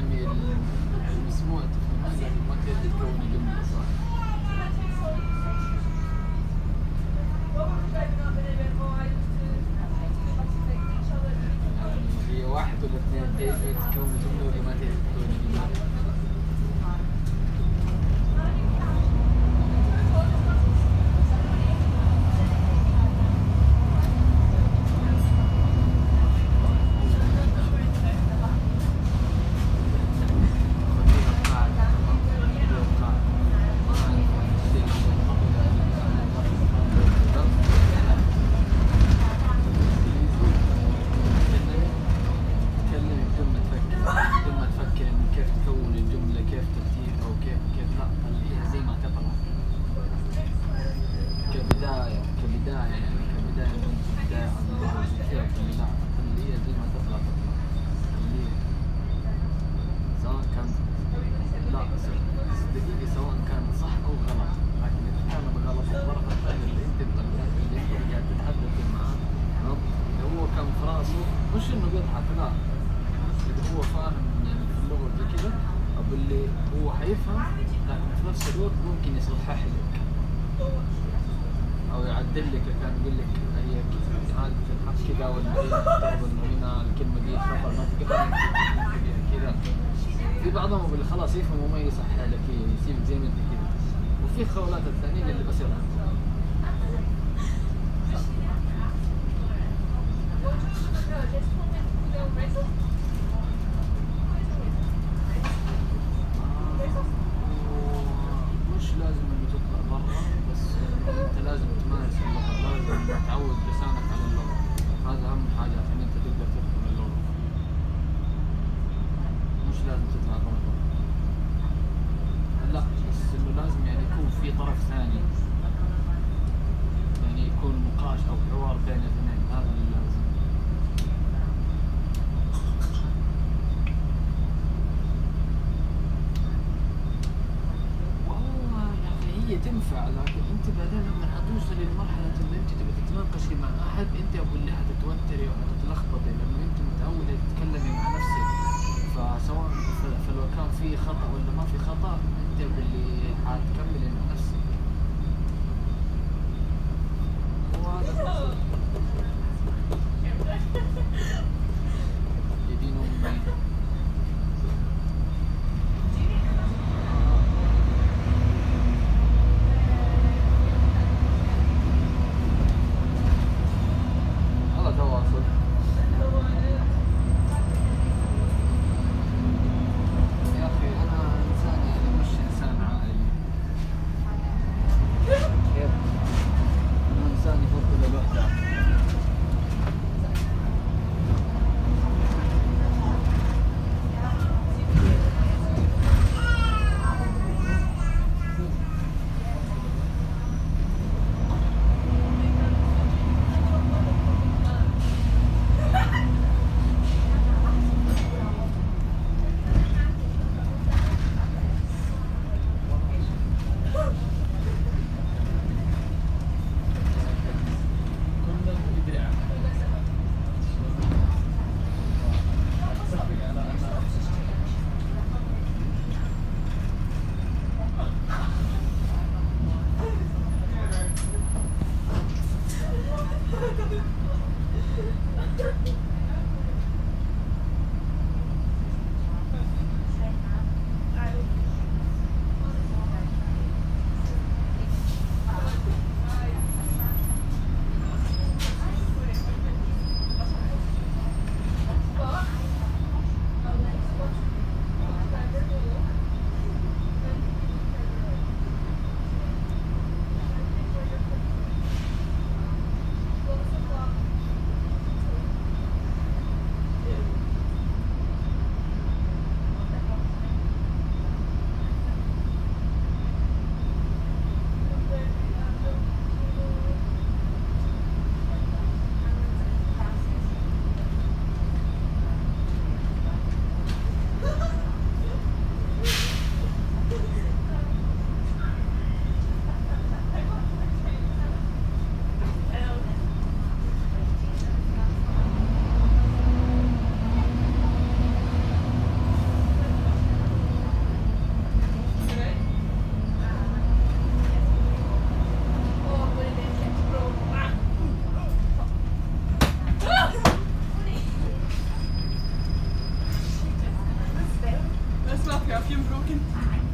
يعني المسموع تفهمون، لكن ما تقدر تكون جملة صح. يعني هي واحد ولا اثنين تقدر تكون جملة ولا ما تقدر تكون جملة. مش انه بيضحك، لا، اذا هو فاهم يعني في اللغه زي كذا او اللي هو حيفهم، لكن في نفس الوقت ممكن يصحح لك او يعدل لك، كان يقول لك هي عادة تنحط كذا ولا هي تفترض انه هنا الكلمه دي خطا ما تقدر كذا. في بعضهم اللي خلاص يفهم وما يصحح لك، يسيب زي ما انت كذا، وفي خولات الثانيين اللي بس يضحك. مش لازم انه تطلع برا، بس انت لازم تمارس اللغة، لازم تعود لسانك على اللغة، هذا اهم حاجة عشان انت تقدر تفهم اللغة. مش لازم تطلع برا، لا، بس انه لازم يعني يكون في طرف ثاني، يعني يكون نقاش او حوار بين الاثنين، هذا اللي لازم. هي تنفع، لكن انت بعدين لما حتوصلي لمرحلة ان انت تبي تتناقشي مع احد، انت ابو اللي حتتوتري وحتتلخبطي، لانه انت متعودة تتكلمي مع نفسك، فسواء فلو كان في خطأ ولا ما في خطأ، انت ابو اللي حتكملي مع نفسك. وهذا يدين امي. الوحدة. It's not perfume broken.